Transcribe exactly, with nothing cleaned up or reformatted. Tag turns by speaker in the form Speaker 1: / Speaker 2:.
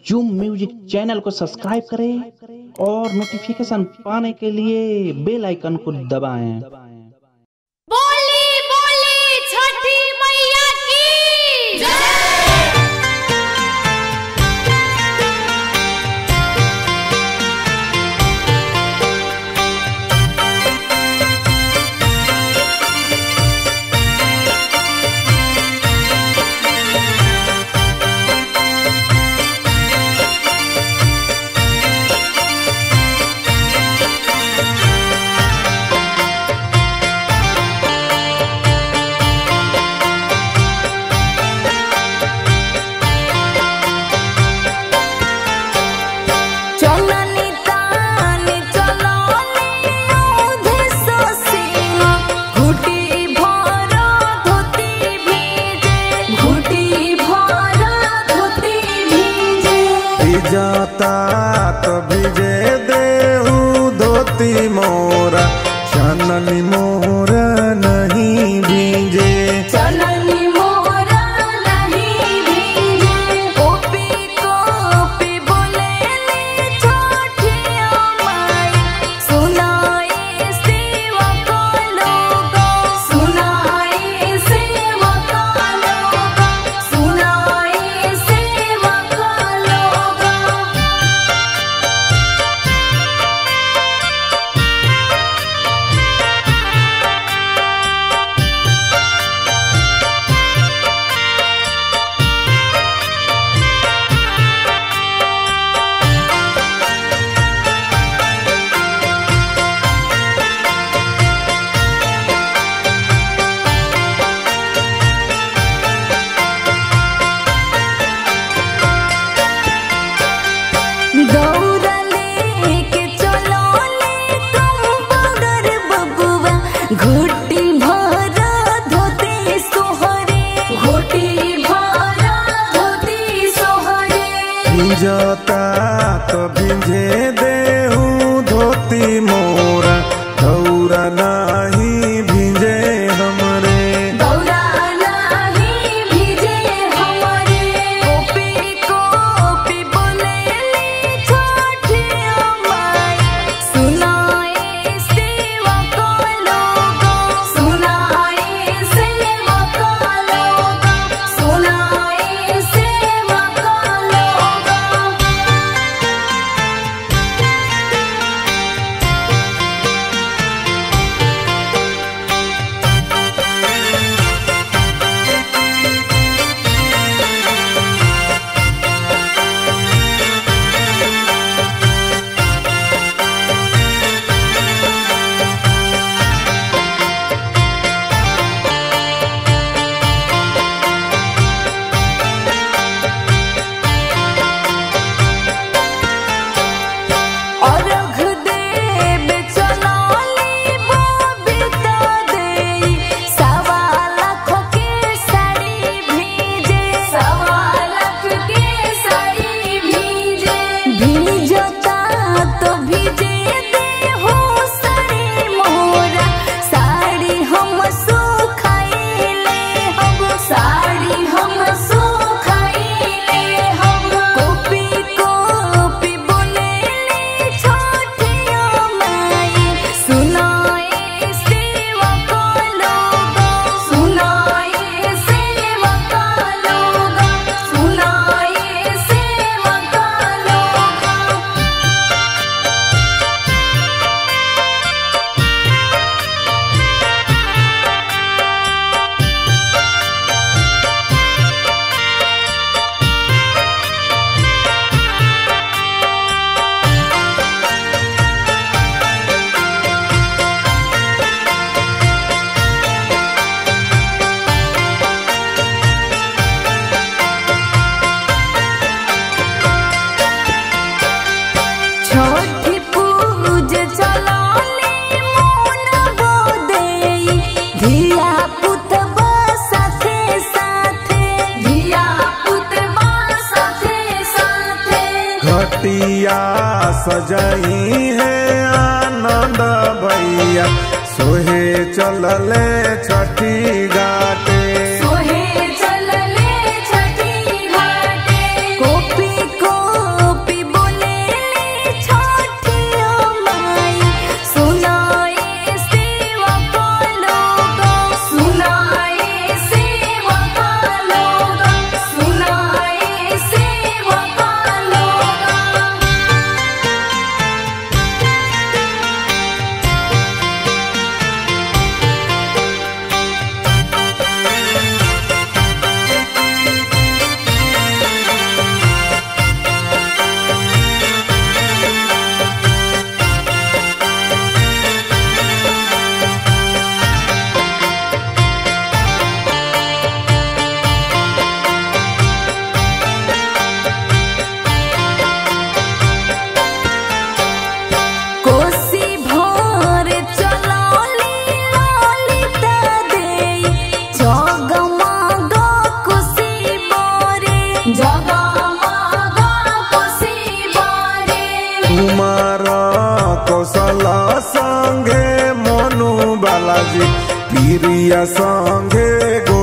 Speaker 1: Zoom music channel को subscribe करें और नोटिफिकेशन पाने के लिए बेल आइकन को दबाएं।
Speaker 2: बोली बोली छठी मैया की जय।
Speaker 3: जाता तो भिजे देहू धोती मोरा, चननी मोरा नहीं भीजे,
Speaker 2: चननी मोरा नहीं भीजे। कोपी कोपी बोले छोटिया माई, सुनाए सेवा का लोगा, सुनाए सेवा का लोगा, सुनाए सेवा का लोगा। घोटी भरा धोती सोहरे, घोटी भरा धोती सोहरे।
Speaker 3: जाता तो भिजे देहू धोती मोरा, दौरा नहीं भिजे हमरे,
Speaker 2: दौरा नहीं भिजे हमरे। कोपी कोपी बोले छोटिया माई, सुनाए सेवा का लोगा, सुनाए सेवा का लोगा, सुनाए सेवा का लोगा।
Speaker 3: घटिया सजाई है आनंद भैया, सोहे चलले छठी घाटे,
Speaker 2: सोहे चलले छठी घाटे। कोपी को
Speaker 3: पिया संगे